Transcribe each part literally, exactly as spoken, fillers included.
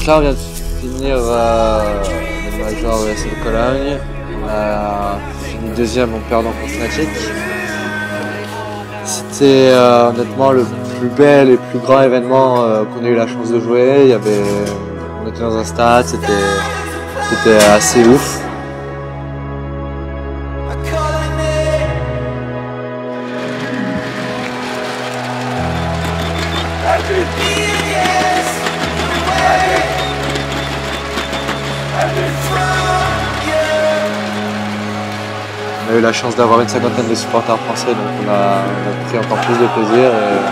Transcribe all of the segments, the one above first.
Donc là on vient de finir euh, le major de S L Cologne. On a fini deuxième en perdant contre Fnatic. C'était euh, honnêtement le plus bel et plus grand événement euh, qu'on ait eu la chance de jouer. Il y avait, on était dans un stade, c'était assez ouf. On a eu la chance d'avoir une cinquantaine de supporters français, donc on a, on a pris encore plus de plaisir.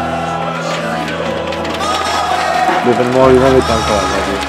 L'événement lui-même était incroyable.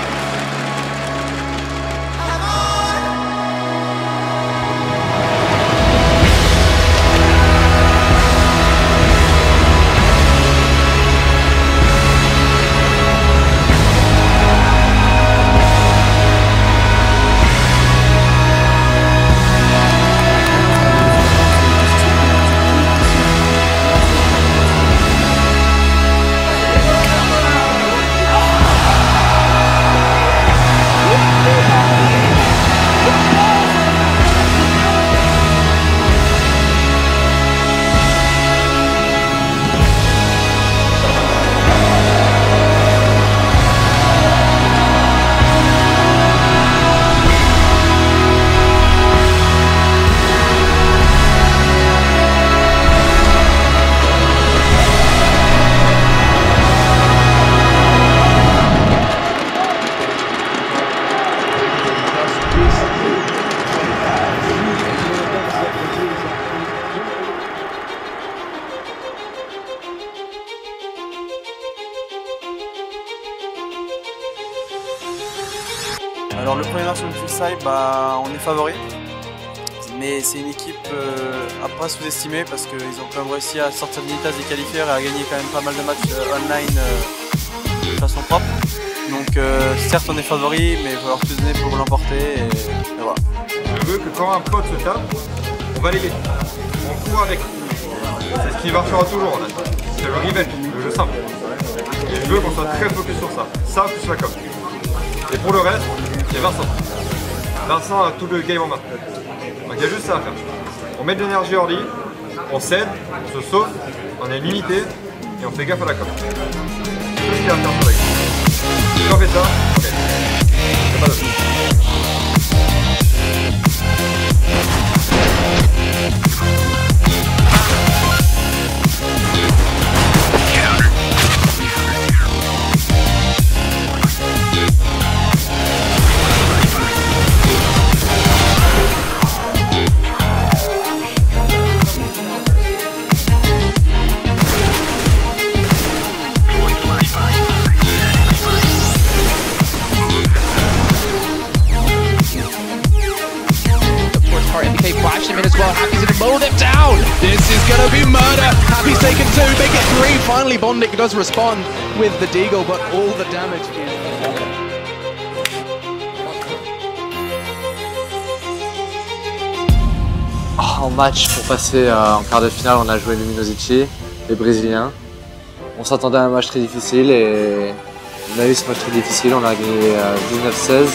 Alors le premier match sur le Full-Side, bah, on est favori, mais c'est une équipe euh, à pas sous-estimer parce qu'ils ont quand même réussi à sortir de Nitas des qualifiés et à gagner quand même pas mal de matchs euh, online euh, de façon propre. Donc euh, certes on est favori, mais il va falloir tout donner pour l'emporter et, et voilà. Je veux que quand un pote se tape, on va l'aider, on court avec. C'est ce qui marchera toujours en fait. C'est le revenge, le jeu simple. Et je veux qu'on soit très focus sur ça, ça plus la com. Et pour le reste, il y a Vincent. Vincent a tout le game en main. Donc il y a juste ça à faire. On met de l'énergie early, on cède, on se sauve, on est limité et on fait gaffe à la com. C'est tout ce qu'il y a à faire sur la game. Si on fait ça, ok. C'est pas d'autre. Flash him in as well. Happy's gonna mow them down. This is gonna be murder. Happy's taken two, make it three. Finally, Bondik does respond with the Deagle, but all the damage is. En match pour passer euh, en quart de finale, on a joué Luminosity, les Brésiliens. On s'attendait à un match très difficile et on a eu ce match très difficile. On a gagné euh, dix-neuf seize.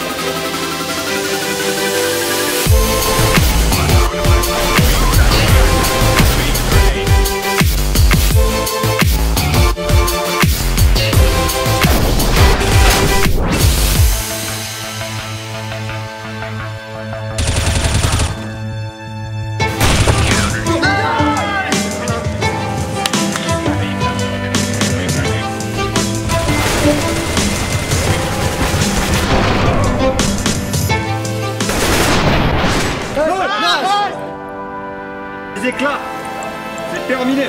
Les éclats, c'est terminé.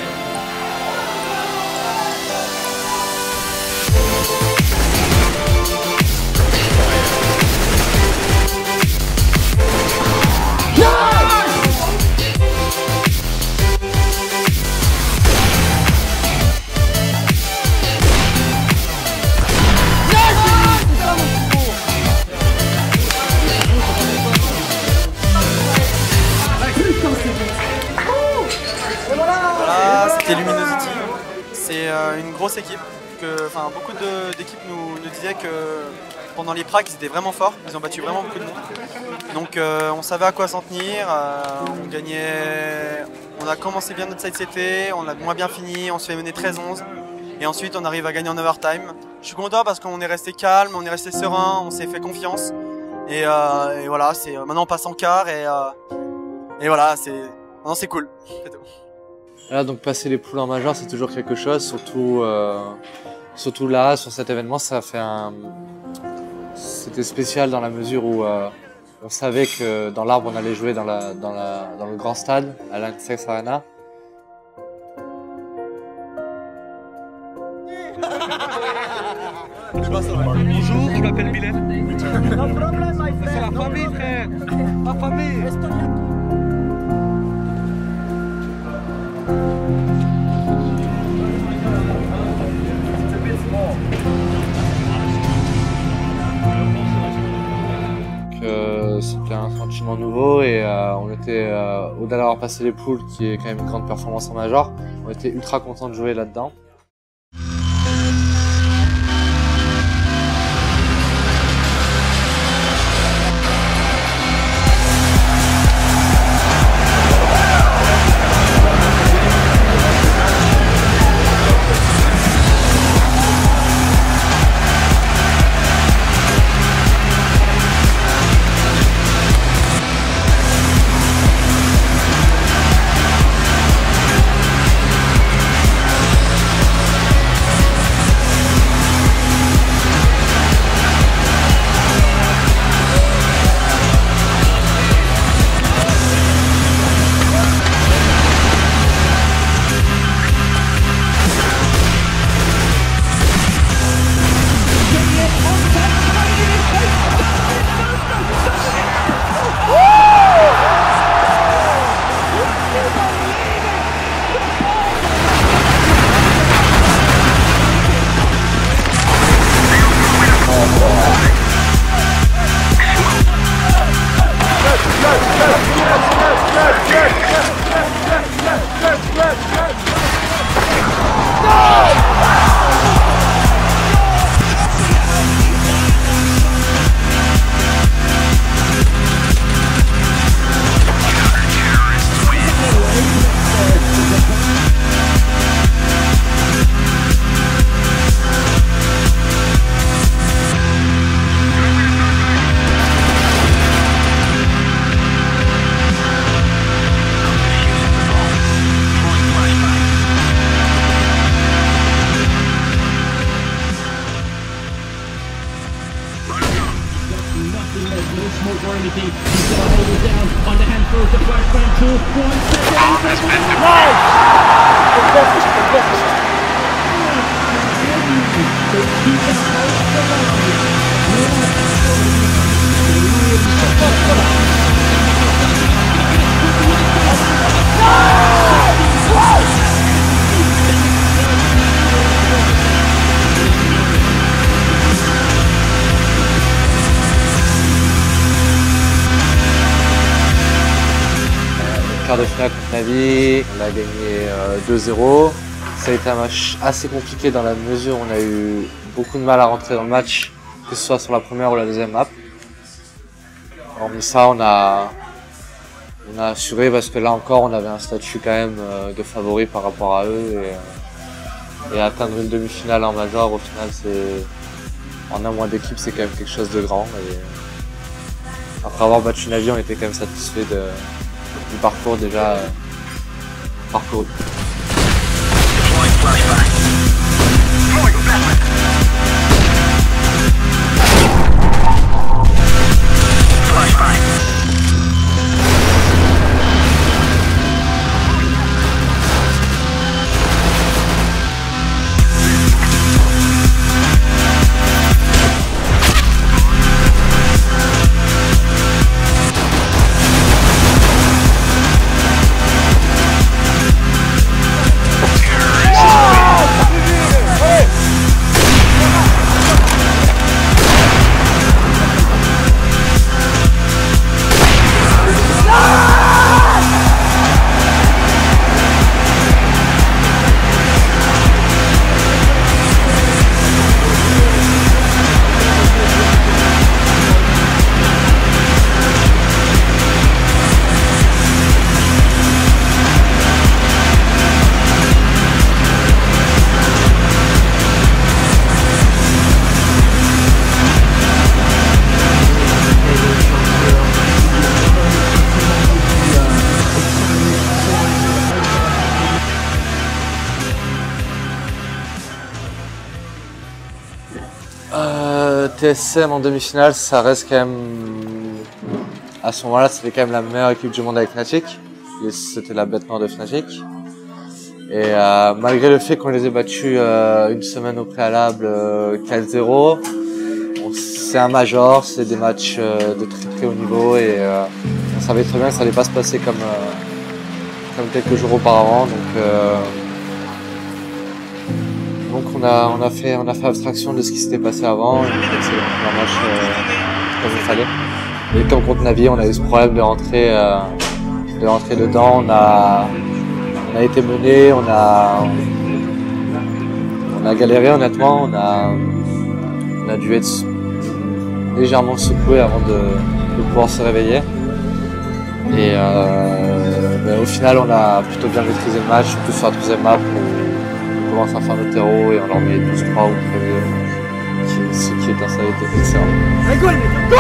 C'était Luminosity, c'est euh, une grosse équipe que enfin, beaucoup d'équipes nous, nous disaient que pendant les pracs, ils étaient vraiment forts, ils ont battu vraiment beaucoup de monde. Donc euh, on savait à quoi s'en tenir, euh, on gagnait, on a commencé bien notre side C T, on a moins bien fini, on se fait mener treize onze et ensuite on arrive à gagner en overtime. Je suis content parce qu'on est resté calme, on est resté serein, on s'est fait confiance et, euh, et voilà, c'est maintenant on passe en quart et, euh, et voilà, c'est maintenant c'est cool. Là, donc passer les poules en major, c'est toujours quelque chose, surtout euh, surtout là sur cet événement, ça a fait un c'était spécial dans la mesure où euh, on savait que dans l'arbre on allait jouer dans, la, dans, la, dans le grand stade, à l'Intex Arena. Bonjour, je m'appelle Mylène. C'est la famille, frère. La famille. C'était un sentiment nouveau et euh, on était, euh, au-delà d'avoir passé les poules, qui est quand même une grande performance en major, on était ultra contents de jouer là-dedans. Smoke or anything. He's gonna hold it down on the hand throws the flashbang two. One second. Quart de finale contre Navi, on a gagné euh, deux zéro. Ça a été un match assez compliqué dans la mesure où on a eu beaucoup de mal à rentrer dans le match, que ce soit sur la première ou la deuxième map. Hormis ça, on a, on a assuré parce que là encore, on avait un statut quand même euh, de favori par rapport à eux. Et, euh, et atteindre une demi-finale en major, au final, c'est en un mois d'équipe, c'est quand même quelque chose de grand. Et, après avoir battu Navi, on était quand même satisfait de du parcours déjà euh, parcouru. euh, T S M en demi-finale, ça reste quand même... À ce moment-là, c'était quand même la meilleure équipe du monde avec Fnatic. C'était la bête noire de Fnatic. Et euh, malgré le fait qu'on les ait battus euh, une semaine au préalable euh, quatre zéro, c'est un major, c'est des matchs euh, de très très haut niveau et euh, on savait très bien que ça allait pas se passer comme, euh, comme quelques jours auparavant. Donc, euh, donc on a on a fait on a fait abstraction de ce qui s'était passé avant et on a fait le match euh, comme il fallait. Et comme contre Navi, on a eu ce problème de rentrer euh, de rentrer dedans. On a on a été mené, on a on a galéré honnêtement, on a on a dû être légèrement secoué avant de, de pouvoir se réveiller. Et euh, ben, au final, on a plutôt bien maîtrisé le match, surtout sur la troisième map où on commence à faire notre héros et on leur met douze trois ou treize, ce qui est un ça a été excellent.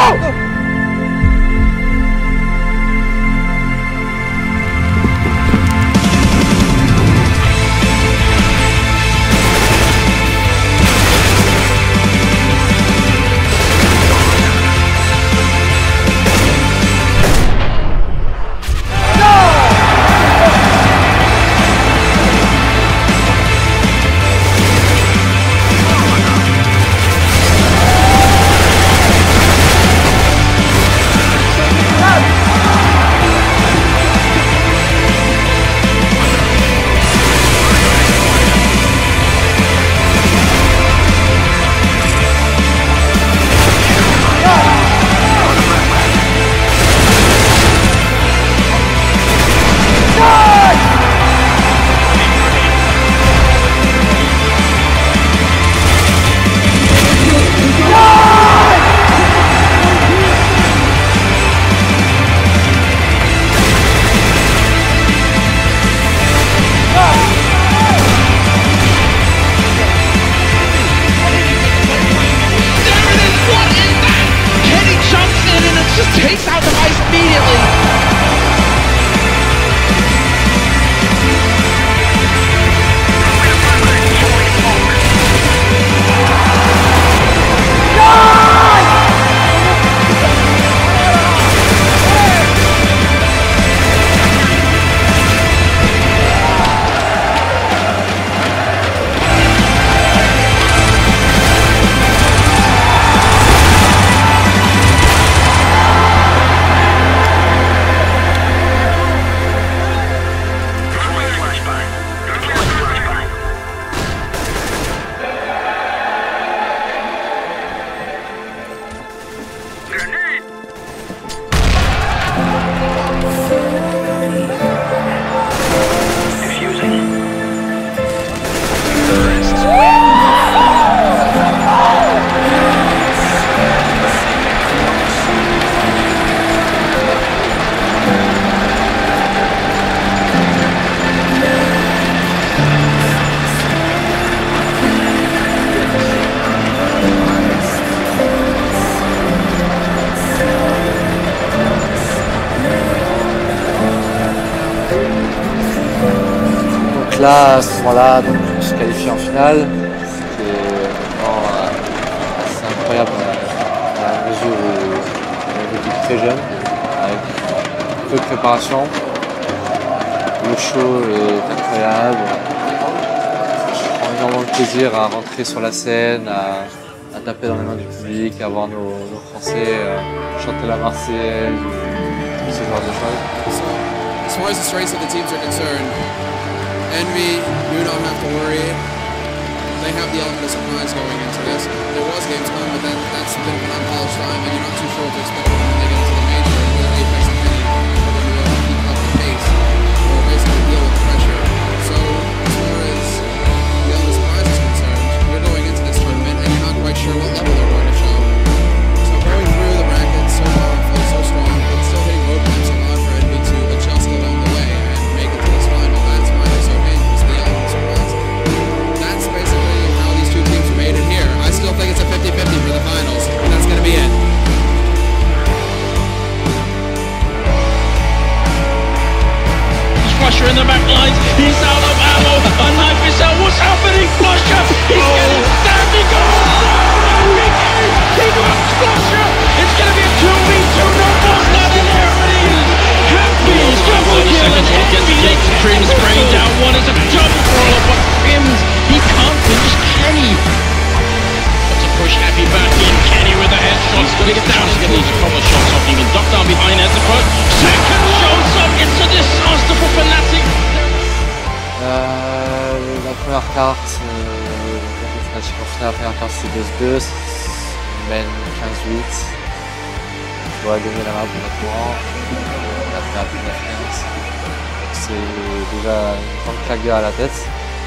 Là, à ce moment-là, donc, on se qualifie en finale, ce qui est vraiment euh, assez incroyable dans la mesure où on est une équipe très jeune, avec peu de préparation. Le show est incroyable. Je prends énormément de plaisir à rentrer sur la scène, à, à taper dans les mains du public, à voir nos, nos Français euh, chanter la Marseillaise, ce genre de choses. As far as the strengths of the teams are concerned, Envy do not have to worry. They have the element of surprise going into this. There was Gamescom, but then that's a bit of an unpolished time, and you're not too sure what to expect when they get into the major. Whether Apex and Envy are going to be able to keep up the pace or basically deal with the pressure. So as far as the element of surprise is concerned, you're going into this tournament and you're not quite sure what level they're going to show. So going through the brackets so powerful, so strong, but still hitting roadblocks a lot for Envy to adjust along the way and make it to this final. That's why they're so dangerous, the element of surprise. That's basically how these two teams made it here. I still think it's a fifty fifty for the finals, and that's going to be it. Gotta get down to get these proper shots off. You can duck down behind as the front. Second shots up. It's a disaster for Fnatic. Euh, la première carte, euh, Fnatic en finale, la première carte c'est deux deux, mène quinze huit. On doit gagner la map honnêtement. La première neuf quinze. C'est déjà une grande claque à la tête.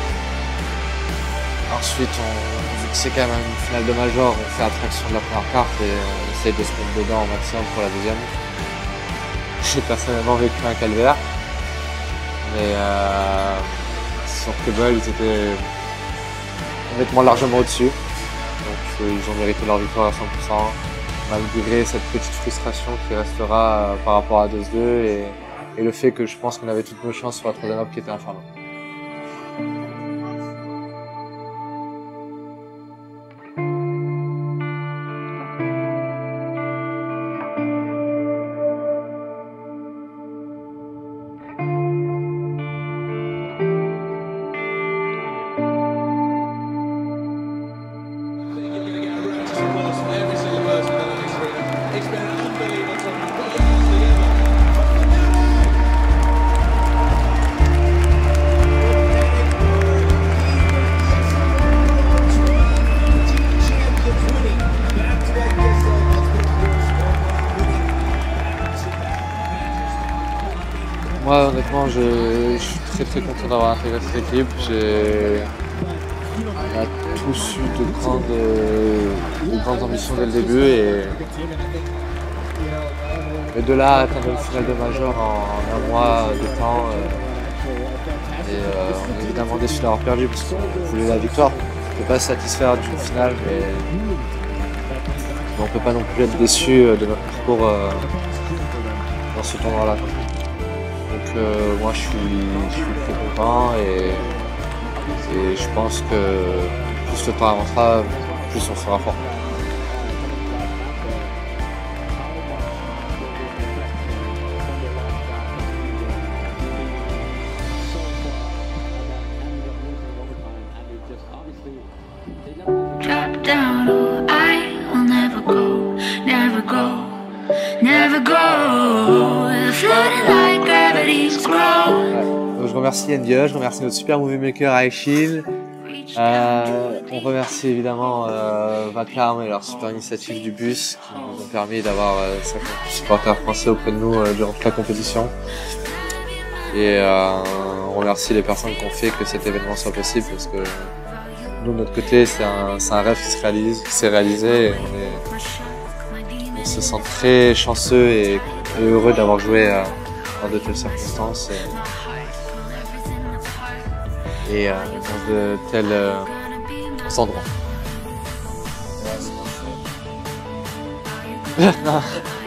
Ensuite, on, vu que c'est quand même une finale de Major, on fait abstraction de la première carte et on essaye de se mettre dedans au maximum pour la deuxième. J'ai personnellement vécu un calvaire. Mais euh, sur Cable, ils étaient honnêtement largement au-dessus. Donc euh, ils ont mérité leur victoire à cent pour cent. Malgré cette petite frustration qui restera euh, par rapport à deux deux et, et le fait que je pense qu'on avait toutes nos chances sur la troisième map qui était Inferno. Moi honnêtement je, je suis très très content d'avoir intégré cette équipe. J'ai on a tous eu de grandes, de grandes ambitions dès le début et, et de là à atteindre une finale de Major en un mois de temps. Euh, et euh, on est évidemment déçus d'avoir perdu parce qu'on voulait la victoire. On ne peut pas se satisfaire d'une finale mais, mais on ne peut pas non plus être déçu de notre parcours euh, dans ce tournoi là. Donc euh, moi je suis, je suis très content et, et je pense que plus le temps avancera, plus on sera fort. Drop down, oh, I will never go, never go, never go. Floating like gravity's grow. Je remercie N B E, je remercie notre super movie maker Aishin. Euh, on remercie évidemment euh, Vacarme et leur super initiative du bus qui nous ont permis d'avoir euh, cinquante supporters français auprès de nous euh, durant toute la compétition. Et euh, on remercie les personnes qui ont fait que cet événement soit possible parce que nous de notre côté c'est un, un rêve qui se réalise, qui s'est réalisé et on, est, on se sent très chanceux et, et heureux d'avoir joué euh, dans de telles circonstances. Et, et euh, dans de tels euh, endroits. Non.